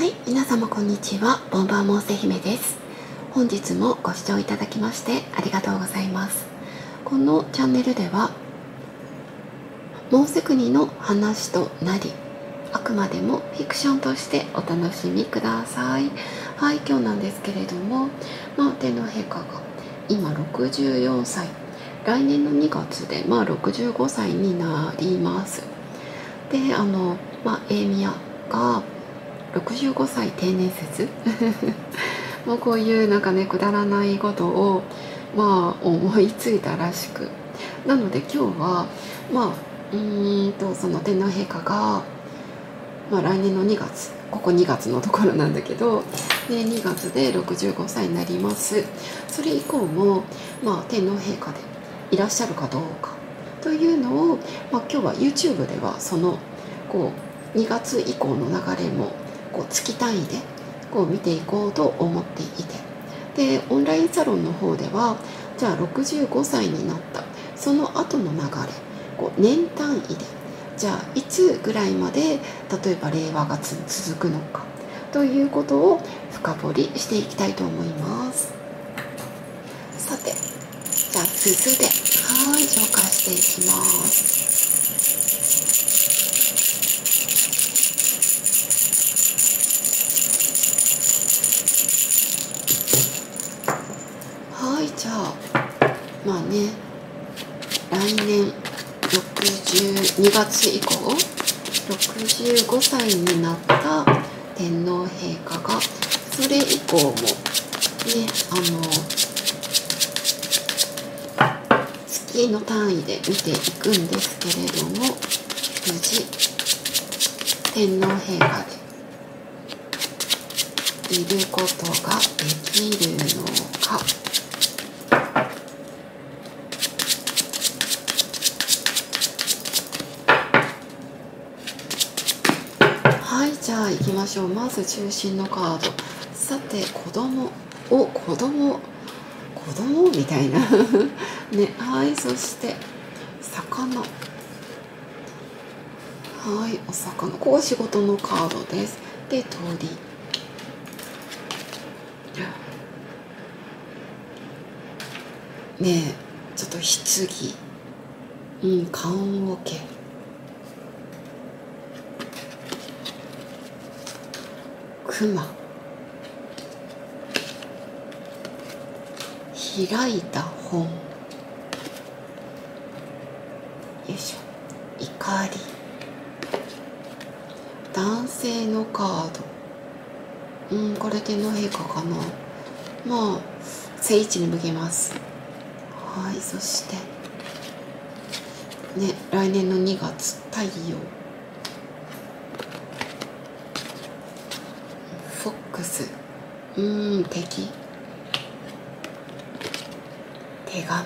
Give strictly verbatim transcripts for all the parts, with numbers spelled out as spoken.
はい、皆様こんにちは。ボンバーモーセ姫です。本日もご視聴いただきましてありがとうございます。このチャンネルではモーセ国の話となり、あくまでもフィクションとしてお楽しみください。はい、今日なんですけれども、まあ、天皇陛下が今ろくじゅうよんさい、来年のにがつで、まあ、ろくじゅうごさいになります。で、あの、まあ、エーミヤがろくじゅうごさい定年説もうこういうなんかね、くだらないことをまあ思いついたらしく、なので今日はまあうーんとその天皇陛下が、まあ、来年のにがつ、ここにがつのところなんだけど、でにがつでろくじゅうごさいになります。それ以降も、まあ、天皇陛下でいらっしゃるかどうかというのを、まあ、今日は YouTube ではそのこうにがつ以降の流れもこう月単位でこう見ていこうと思っていて、でオンラインサロンの方ではじゃあろくじゅうごさいになったその後の流れ、こう年単位でじゃあいつぐらいまで例えば令和が続くのかということを深掘りしていきたいと思います。さて、じゃあ地図ではい紹介していきます。はい、じゃあまあね、来年ろくじゅうにがつ以降ろくじゅうごさいになった天皇陛下がそれ以降もね、あの月の単位で見ていくんですけれども、無事天皇陛下でいることができるのか。はい、じゃあ行きましょう。まず中心のカード。さて、子供お子供子供みたいなね。はい、そして魚。はい、お魚。ここは仕事のカードです。で、鳥。ねえ、ちょっと棺、うん、棺桶、熊、開いた本、よいしょ、怒り、男性のカード、うん、これ天皇陛下かな。まあ正位置に向けます。はい、そしてね、来年のにがつ、太陽、フォックス、うーん、敵、手紙、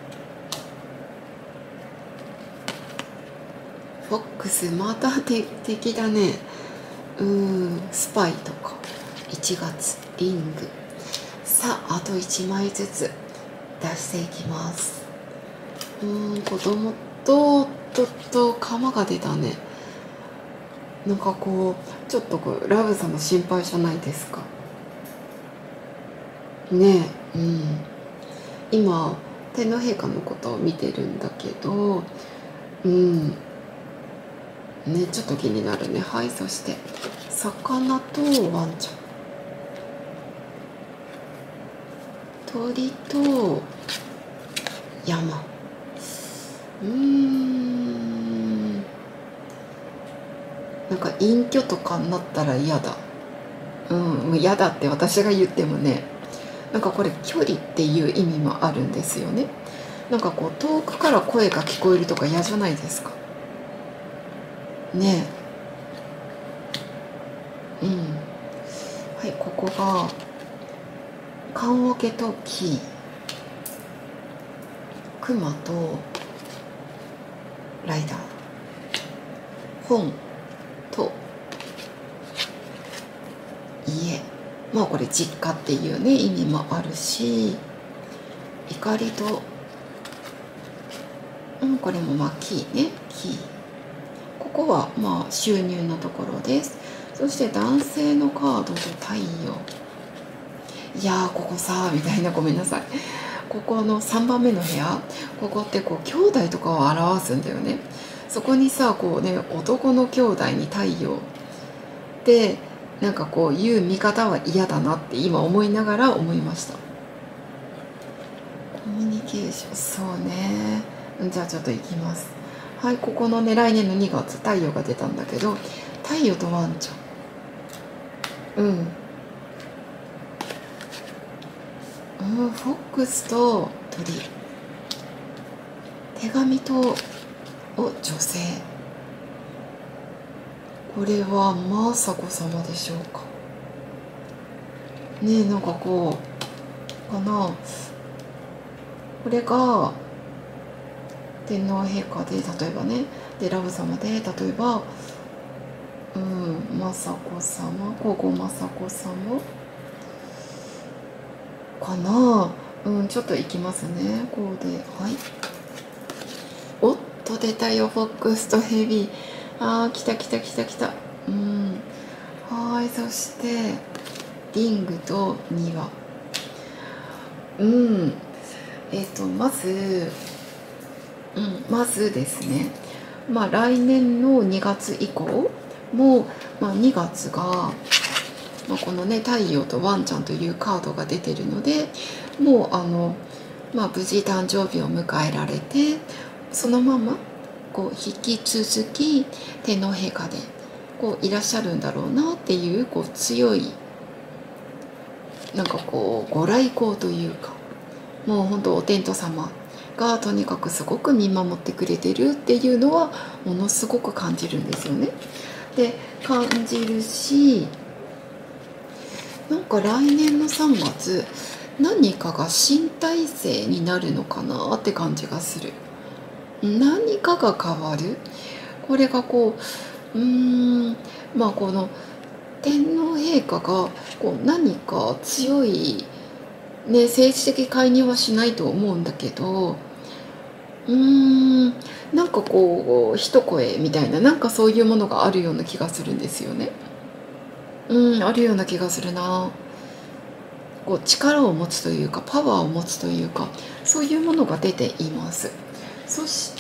フォックス、また敵だね。うーん、スパイとか、いちがつ、リング。さあ、あといちまいずつ出していきます。うーん、子供ととっと釜が出たね。なんかこうちょっとこうラブさんも心配じゃないですかねえ。うん、今天皇陛下のことを見てるんだけど、うんね、ちょっと気になるね。はい、そして魚とワンちゃん、鳥と山、うーんなんか隠居とかになったら嫌だ。うん嫌だって私が言ってもね、なんかこれ距離っていう意味もあるんですよね。なんかこう遠くから声が聞こえるとか嫌じゃないですかねえ。うん、はい、ここが棺桶と木、熊とライダー、本と家、まあこれ実家っていうね意味もあるし、怒りと、うん、これもまあキーね、キー、ここはまあ収入のところです。 そして男性のカードと太陽。いやーここさみたいな、ごめんなさい、ここのさんばんめの部屋、ここってこう兄弟とかを表すんだよね。そこにさこうね、男の兄弟に太陽で、なんかこう言う見方は嫌だなって今思いながら思いました。コミュニケーション、そうね。じゃあちょっといきます。はい、ここのね、来年のにがつ太陽が出たんだけど、太陽とワンちゃん、うん、うん、フォックスと鳥、手紙とお女性。これは雅子様でしょうかね。え、なんかこうかな、これが天皇陛下で、例えばね、でラブ様で、例えばうん雅子様、皇后雅子様かな。うん、ちょっといきますね。こうで、はい、おっと出たよ、フォックスとヘビ。あー来た来た来た来た。うん、はい。そしてリングと庭。うんえっ、ー、とまず、うん、まずですね、まあ来年のにがつ以降も、まあ、にがつが、まあ、このね太陽とワンちゃんというカードが出てるので、もうあの、まあ、無事誕生日を迎えられて、そのままこう引き続き天皇陛下でこういらっしゃるんだろうなっていう、こう強いなんかこうご来光というか、もう本当お天道様がとにかくすごく見守ってくれてるっていうのはものすごく感じるんですよね。で感じるし、なんか来年のさんがつ何かが新体制になるのかなって感じがする。何かが変わる。これがこううーんまあこの天皇陛下がこう何か強い、ね、政治的介入はしないと思うんだけど、うーんなんかこう一声みたいな、なんかそういうものがあるような気がするんですよね。うんあるような気がするな。こう力を持つというかパワーを持つというか、そういうものが出ています。そして、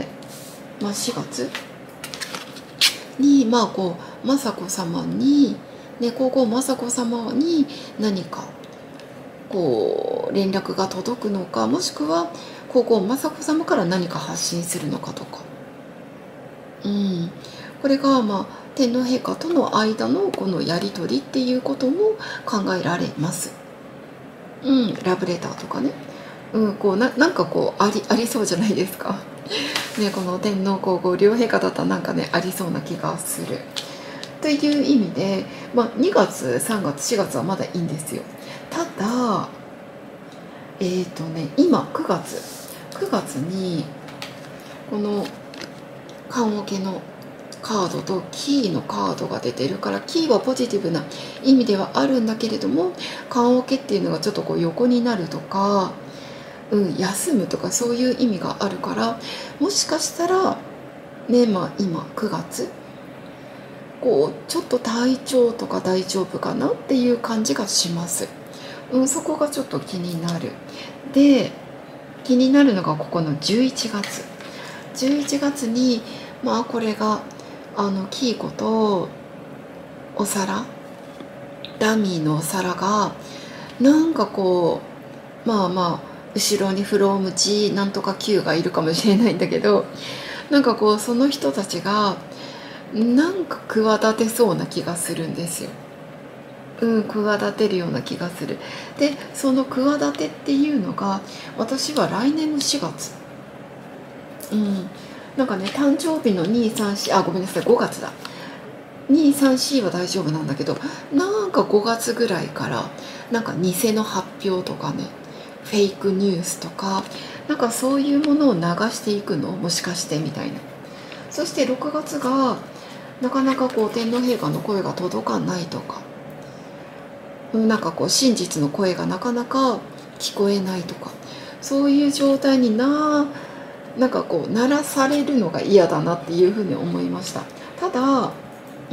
まあ、しがつにまあこう雅子様に、ね、皇后雅子様に何かこう連絡が届くのか、もしくは皇后雅子様から何か発信するのかとか、うん、これがまあ天皇陛下との間のこのやり取りっていうことも考えられます。うん、ラブレターとかね、うん、こうななんかこうありありそうじゃないですか。ね、この天皇皇后両陛下だったらなんかねありそうな気がする。という意味で、まあ、にがつさんがつしがつはまだいいんですよ。ただえーとね今くがつくがつにこの棺桶のカードとキーのカードが出てるから、キーはポジティブな意味ではあるんだけれども、棺桶っていうのがちょっとこう横になるとか、うん、休むとかそういう意味があるから、もしかしたらね、まあ今くがつこうちょっと体調とか大丈夫かなっていう感じがします。うん、そこがちょっと気になる。で気になるのがここのじゅういちがつじゅういちがつに、まあこれがあのキーコとお皿、ダミーのお皿がなんかこうまあまあ後ろにフローム G なんとか Q がいるかもしれないんだけど、なんかこうその人たちがなんか企てそうな気がするんですよ。うん、企てるような気がする。でその企てっていうのが私は来年のしがつ、うんなんかね誕生日のにさんしあごめんなさいごがつだ、にさんしは大丈夫なんだけど、なんかごがつぐらいからなんか偽の発表とかね、フェイクニュースとかなんかそういうものを流していくのもしかしてみたいな。そしてろくがつがなかなかこう天皇陛下の声が届かないとか、なんかこう真実の声がなかなか聞こえないとか、そういう状態にななんかこう鳴らされるのが嫌だなっていうふうに思いました。ただ、うん、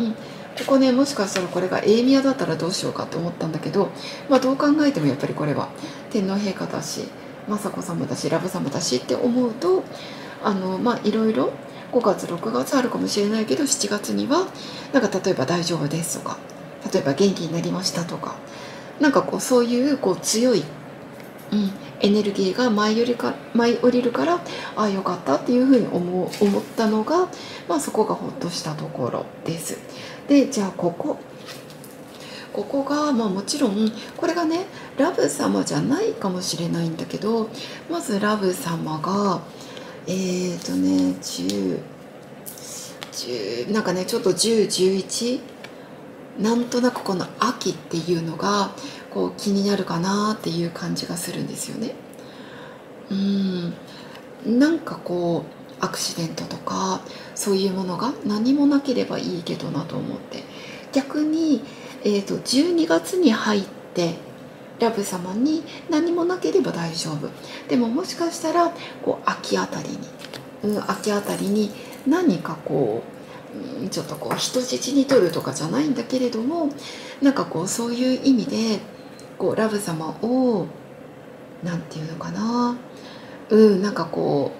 ここね、もしかしたらこれがエーミヤだったらどうしようかと思ったんだけど、まあどう考えてもやっぱりこれは天皇陛下だし雅子さまだしラブ様だしって思うと、あのまあいろいろごがつろくがつあるかもしれないけど、しちがつにはなんか例えば大丈夫ですとか、例えば元気になりましたとか、なんかこうそういうこう強い、うん、エネルギーが舞い降りか舞い降りるから、ああよかったっていうふうに思う思ったのが、まあ、そこがほっとしたところです。でじゃあここここが、まあ、もちろんこれがねラブ様じゃないかもしれないんだけど、まずラブ様がえーとねじゅう、じゅうなんかねちょっとじゅう、じゅういち、なんとなくこの秋っていうのがこう気になるかなっていう感じがするんですよね。うんなんかこうアクシデントとかそういうものが何もなければいいけどなと思って、逆に、えー、とじゅうにがつに入ってラブ様に何もなければ大丈夫、でももしかしたらこう秋あたりに、うん、秋あたりに何かこう、うん、ちょっとこう人質に取るとかじゃないんだけれども、なんかこうそういう意味でこうラブ様をなんていうのかな、うんなんかこ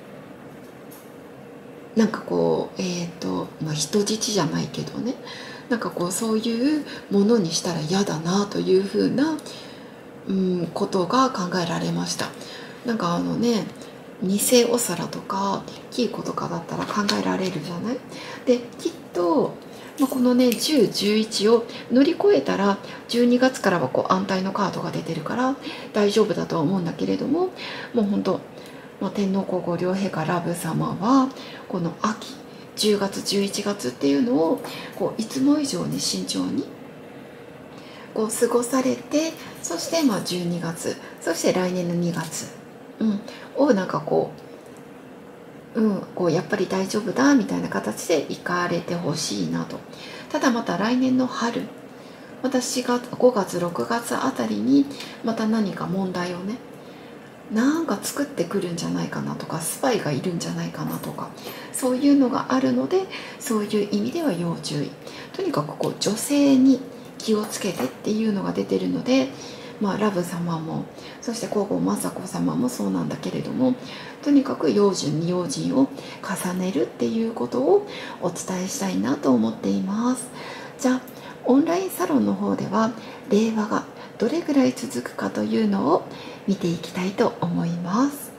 うなんかこうえっ、と、まあ、人質じゃないけどね、なんかこうそういうものにしたら嫌だなというふうな、うん、ことが考えられました。なんかあのね偽お皿とかキーコとかだったら考えられるじゃない。できっと、まあ、このねじゅう、じゅういちを乗り越えたらじゅうにがつからはこう安泰のカードが出てるから大丈夫だとは思うんだけれども、もう本当、まあ、天皇皇后両陛下ラブ様はこの秋じゅうがつじゅういちがつっていうのをこういつも以上に慎重にこう過ごされて、そしてまあじゅうにがつ、そして来年のにがつ、うん、をなんかこう、うん、こうやっぱり大丈夫だみたいな形で行かれてほしいなと。ただまた来年の春、またしがつごがつろくがつあたりにまた何か問題をねなんか作ってくるんじゃないかなとか、スパイがいるんじゃないかなとか、そういうのがあるので、そういう意味では要注意。とにかくこう女性に気をつけてっていうのが出てるので、まあ、ラブ様もそして皇后雅子様もそうなんだけれども、とにかく用心に用心を重ねるっていうことをお伝えしたいなと思っています。じゃあオンラインサロンの方では令和がどれぐらい続くかというのを見ていきたいと思います。